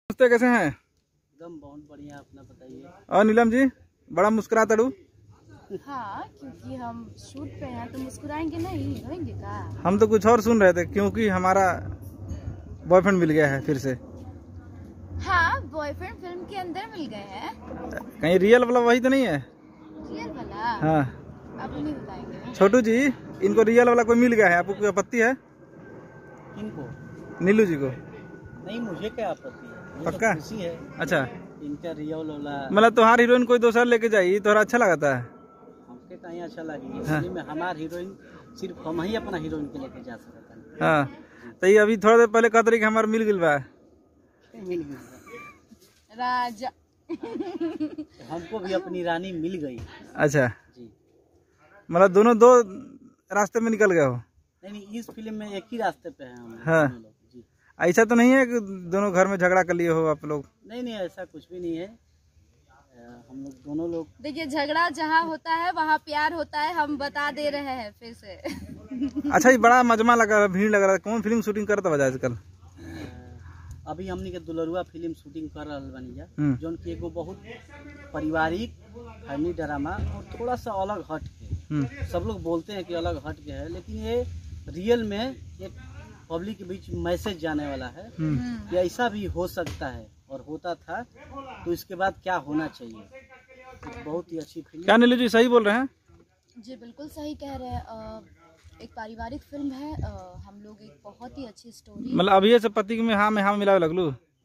दोस्त कैसे हैं? एकदम बहुत बढ़िया, अपना बताइए। और नीलम जी बड़ा मुस्कुराता डू। हाँ, क्योंकि हम शूट पे हैं तो मुस्कुराएंगे नहीं, रोएंगे का? हम तो कुछ और सुन रहे थे क्योंकि हमारा बॉयफ्रेंड मिल गया है फिर से। हाँ, बॉयफ्रेंड फिल्म के अंदर मिल गए हैं। कहीं रियल वाला वही तो नहीं है? रियल वाला? हाँ अब नहीं बताएंगे। छोटू जी, इनको रियल वाला कोई मिल गया है, आपको कोई आपत्ति है? इनको? नीलू जी को? नहीं, मुझे क्या आपत्ति है, मुझे पक्का? तो खुशी है। अच्छा, इनका रियल वाला मतलब तुम्हारी हीरोइन कोई दूसरा लेके जाई तो अच्छा लगता है? हमके कहीं अच्छा लगी। हाँ। में हमार हीरोइन सिर्फ हम ही अपना हीरोइन के लेके जा सकते हैं। हाँ, तो ये अभी थोड़ा देर पहले कहते रही कि हमारा मिल गया बा। मिल गई राजा। हमको भी अपनी रानी मिल गई। अच्छा, जी। मतलब दोनों दो रास्ते में निकल गए हो? नहीं, इस फिल्म में एक ही रास्ते पे हैं हम हाँ। दोनों लोग। जी। ऐसा तो नहीं है कि दोनों घर में झगड़ा कर लिए हो आप लोग? नहीं, ऐसा कुछ भी नहीं है। हम लोग दोनों लोग, देखिए, झगड़ा जहाँ होता है वहाँ प्यार होता है, हम बता दे रहे हैं फिर से। अच्छा, ये बड़ा मजमा लगा, भीड़ लग रहा है। कौन फिल्म शूटिंग करता बजा आजकल? अभी हमने के दुलरुआ फिल्म शूटिंग कर रहा बनी जा, जो कि एगो बहुत पारिवारिक फैमिली ड्रामा और थोड़ा सा अलग हट के, सब लोग बोलते हैं कि अलग हट के है, लेकिन ये रियल में एक पब्लिक के बीच मैसेज जाने वाला है कि ऐसा भी हो सकता है और होता था, तो इसके बाद क्या होना चाहिए। बहुत ही अच्छी फिल्म। क्या नीलू जी सही बोल रहे हैं? जी बिल्कुल सही कह रहे हैं। एक पारिवारिक फिल्म है। हम लोग एक बहुत ही अच्छी स्टोरी, मतलब अभी से पति में हाँ मिलावे लगलू?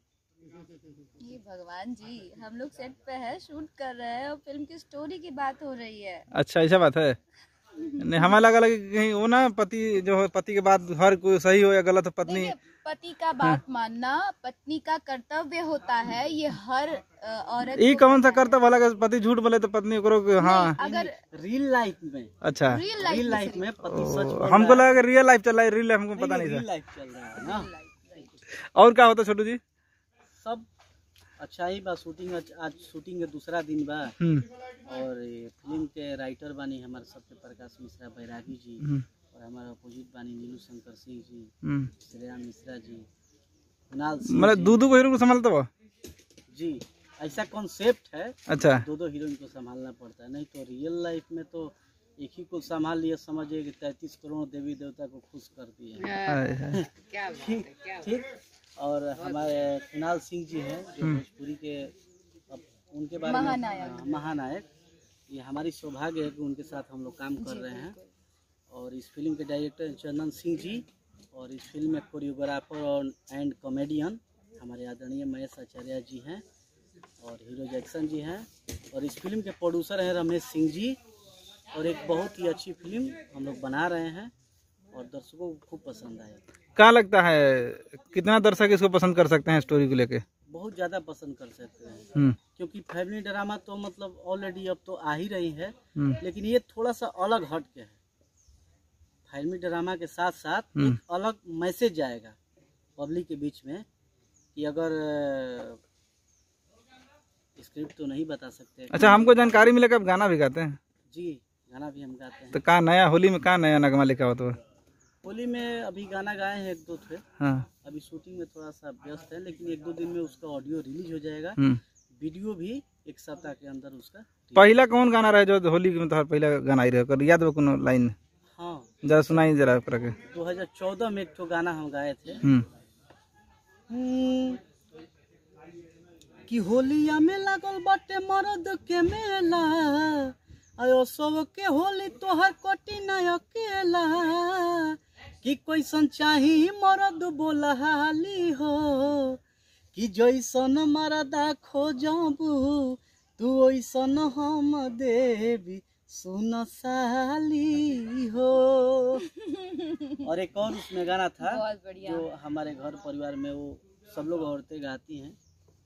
ये भगवान जी, हम लोग सेट पे है, शूट कर रहे हैं और फिल्म की स्टोरी की बात हो रही है। अच्छा, ऐसा बात है। नहीं, हमें लगा कि कहीं वो ना पति जो है, पति के बाद हर कोई सही हो या गलत हो, पत्नी। देखिए, पति का बात मानना पत्नी का कर्तव्य होता है, ये हर औरत ये को कौन सा पता है। कर्तव्य वाला? पति झूठ बोले तो पत्नी करो कि हाँ। नहीं, अगर रियल लाइफ में, अच्छा, रियल लाइफ में पति सच बोल हमको रहा लगा कि रियल लाइफ चल रहा है, रियल लाइफ हमको पता नहीं रियल था। लाइफ चल रहा है ना। और क्या होता छोटू जी? सब अच्छा ही बा। शूटिंग आज शूटिंग के दूसरा दिन बा और ये फिल्म के राइटर बानी हमारे सत्य प्रकाश मिश्रा बैरागी जी, और हमारे अपोजिट बानी नीलू शंकर सिंह जी, श्रेया मिश्रा जी, कुणाल सिंह मतलब जी। दो हीरो को संभालते हो? जी, ऐसा कॉन्सेप्ट है। अच्छा, दो हीरोइन को संभालना पड़ता है, नहीं तो रियल लाइफ में तो एक ही को संभाल लिए, समझिए कि 33 करोड़ देवी देवता को खुश कर दिए। ठीक। और हमारे कुणाल सिंह जी हैं जो भोजपुरी के, अब उनके बारे में महानायक, ये हमारी सौभाग्य है कि उनके साथ हम लोग काम कर रहे हैं। और इस फिल्म के डायरेक्टर चंदन सिंह जी, और इस फिल्म में कोरियोग्राफर और एंड कॉमेडियन हमारे आदरणीय महेश आचार्य जी हैं, और हीरो जैक्सन जी हैं, और इस फिल्म के प्रोड्यूसर हैं रमेश सिंह जी। और एक बहुत ही अच्छी फिल्म हम लोग बना रहे हैं और दर्शकों को खूब पसंद आए। क्या लगता है कितना दर्शक इसको पसंद कर सकते हैं स्टोरी को लेके? बहुत ज़्यादा पसंद कर सकते हैं, क्योंकि फैमिली ड्रामा तो मतलब ऑलरेडी अब तो आ ही रही है, लेकिन ये थोड़ा सा अलग हट के है। फैमिली ड्रामा के साथ साथ एक अलग मैसेज जाएगा पब्लिक के बीच में, कि अगर स्क्रिप्ट तो नहीं बता सकते। अच्छा, हमको जानकारी मिले कि आप गाना भी गाते हैं? जी, गाना भी हम गाते हैं। तो का नया होली में का नया नगमा लिखा हो? तो होली में अभी गाना गाए हैं 1-2 थे। हाँ, अभी शूटिंग में थोड़ा सा व्यस्त है, लेकिन 1-2 दिन में उसका ऑडियो रिलीज हो जाएगा। वीडियो भी एक सप्ताह के अंदर उसका। पहला कौन गाना रहे जो होली में तो पहला गाना ही रहे? कर याद हो कोनो लाइन? हाँ, जरा सुनाई जरा करके। 2014 में एक तो गाना हम गाए थे कि होलिया में लागल बाटे मरद के मेला, आयो सब के होली तोहर कटी ना अकेला, कि कैसन चाही मरद बोलहाली हो, कि जैसन मरदा खोजबू तू ओइसन हम देवी सुन साली हो। और एक और उसमें गाना था जो हमारे घर परिवार में वो सब लोग औरतें गाती हैं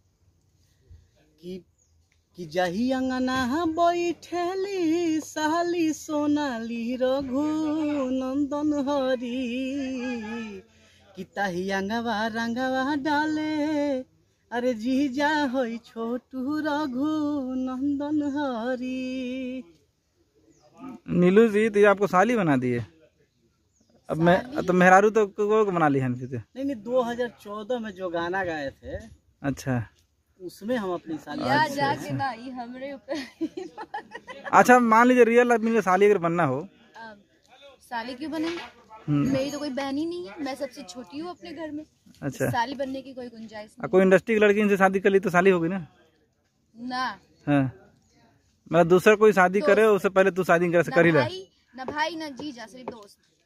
कि जाही अंगना बैठेली साली सोनाली रघु नंदन हरी, कि ताही अंगवा रंगवा डाले अरे जीजा होई छोटू रघु नंदन हरी। नीलू जी तो आपको साली बना दिए? अब मैं तो मेहरारू तो को बना ली है। नहीं, 2014 में जो गाना गाए थे अच्छा, उसमें हम अपनी साली जाके ना ये हमरे ऊपर। अच्छा मान लीजिए रियल लाइफ में साली अगर बनना हो, साली क्यों बनेंगे? मेरी तो कोई बहन ही नहीं है, मैं सबसे छोटी हूँ अपने घर में। अच्छा, साली बनने की कोई गुंजाइश नहीं। कोई इंडस्ट्री की लड़की इनसे शादी कर ली तो साली होगी ना? ना, हाँ, मतलब दूसरा कोई शादी करे उससे पहले तू शादी कर ही ले। ना भाई ना जीजा, सिर्फ दोस्त।